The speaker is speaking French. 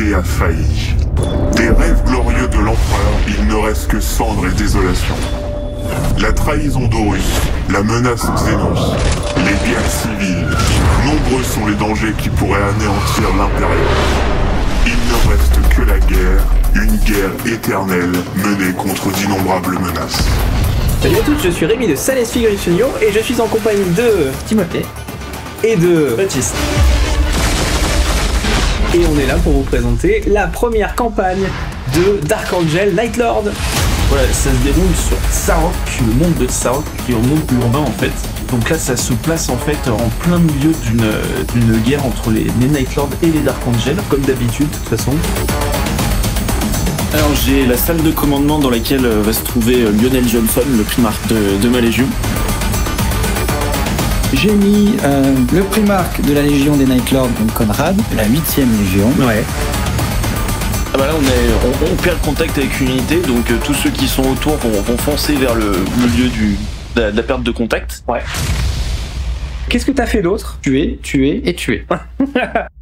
l'humanité a failli. Des rêves glorieux de l'empereur, il ne reste que cendres et désolation. La trahison d'Horus, la menace Xénos, les guerres civiles, nombreux sont les dangers qui pourraient anéantir l'Impérium. Il ne reste que la guerre, une guerre éternelle menée contre d'innombrables menaces. Salut à tous, je suis Rémi de Sales Figurines Studio et je suis en compagnie de Timothée et de Baptiste. Et on est là pour vous présenter la première campagne de Dark Angel Nightlord. Voilà, ça se déroule sur Sarok, le monde de Sarok, qui est un monde urbain en fait. Donc là, ça se place en fait en plein milieu d'une guerre entre les Nightlords et les Dark Angel, comme d'habitude de toute façon. Alors j'ai la salle de commandement dans laquelle va se trouver Lionel Johnson, le primarque de ma légion. J'ai mis le primarque de la Légion des Nightlords, donc Conrad, de la 8ème Légion. Ouais. Ah bah là on perd le contact avec une unité, donc tous ceux qui sont autour vont foncer vers le lieu de la perte de contact. Ouais. Qu'est-ce que t'as fait d'autre? Tuer, tuer et tuer.